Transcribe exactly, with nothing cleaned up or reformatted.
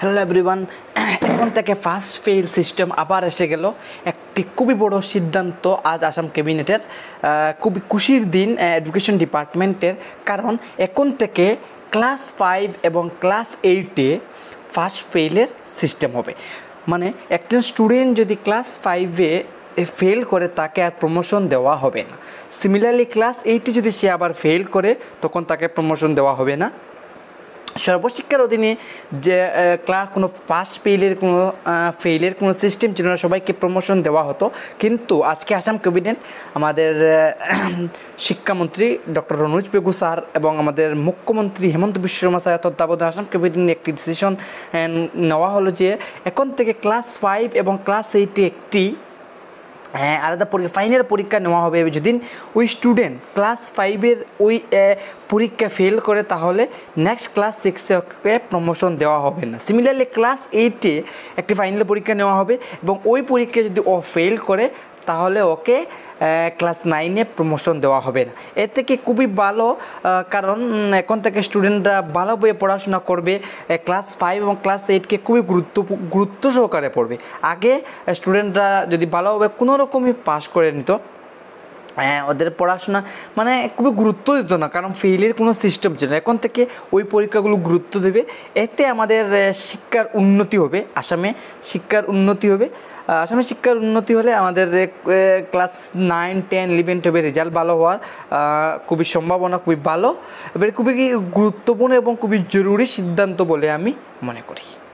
Hello everyone, এখন থেকে first fail system আবার এসে গেল। একটি খুবই বড় সিদ্ধান্ত আজ আসাম ক্যাবিনেটের। খুবই খুশির দিন এডুকেশন ডিপার্টমেন্টের, কারণ এখন থেকে ক্লাস ফাইভ এবং ক্লাস এইটে ফার্স্ট ফেইলের সিস্টেম হবে। মানে একজন স্টুডেন্ট যদি ক্লাস ফাইভে ফেল করে তাকে আর প্রমোশন দেওয়া হবে না। সিমিলারলি ক্লাস এইটে যদি সে আবার ফেল করে তখন তাকে প্রমোশন দেওয়া হবে না। সর্বশিক্ষার অধীনে যে ক্লাস কোনো ফার্স্ট ফেইলের কোনো ফেইলের কোনো সিস্টেম ছিল না, সবাইকে প্রমোশন দেওয়া হতো। কিন্তু আজকে আসাম ক্যাবিনেট আমাদের শিক্ষামন্ত্রী ডক্টর রনোজ পেগু স্যার এবং আমাদের মুখ্যমন্ত্রী হেমন্ত বিশ্ব শর্মা স্যার তত্ত্বাবধানে আসাম ক্যাবিনেট একটি ডিসিশন নেওয়া হলো যে এখন থেকে ক্লাস ফাইভ এবং ক্লাস এইটে একটি হ্যাঁ আলাদা পরীক্ষা ফাইনাল পরীক্ষা নেওয়া হবে। যদি ওই স্টুডেন্ট ক্লাস ফাইভের ওই পরীক্ষা ফেল করে তাহলে নেক্সট ক্লাস সিক্সে ওকে প্রমোশন দেওয়া হবে না। সিমিলারলি ক্লাস এইটে একটি ফাইনাল পরীক্ষা নেওয়া হবে এবং ওই পরীক্ষা যদি ও ফেল করে তাহলে ওকে ক্লাস নাইনে প্রমোশন দেওয়া হবে না। এর থেকে খুবই ভালো, কারণ এখন থেকে স্টুডেন্টরা ভালোভাবে পড়াশোনা করবে। ক্লাস ফাইভ এবং ক্লাস এইটকে খুবই গুরুত্ব গুরুত্ব সহকারে পড়বে। আগে স্টুডেন্টরা যদি ভালোভাবে কোনো রকমই পাস করে নিত, হ্যাঁ ওদের পড়াশোনা মানে খুবই গুরুত্ব দিত না, কারণ ফেইলের কোনো সিস্টেম ছিল না। এখন থেকে ওই পরীক্ষাগুলো গুরুত্ব দেবে। এতে আমাদের শিক্ষার উন্নতি হবে, আসামে শিক্ষার উন্নতি হবে। আসামে শিক্ষার উন্নতি হলে আমাদের ক্লাস নাইন টেন ইলেভেন টুয়েলভে রেজাল্ট ভালো হওয়ার খুবই সম্ভাবনা খুবই ভালো। এবারে খুবই গুরুত্বপূর্ণ এবং খুবই জরুরি সিদ্ধান্ত বলে আমি মনে করি।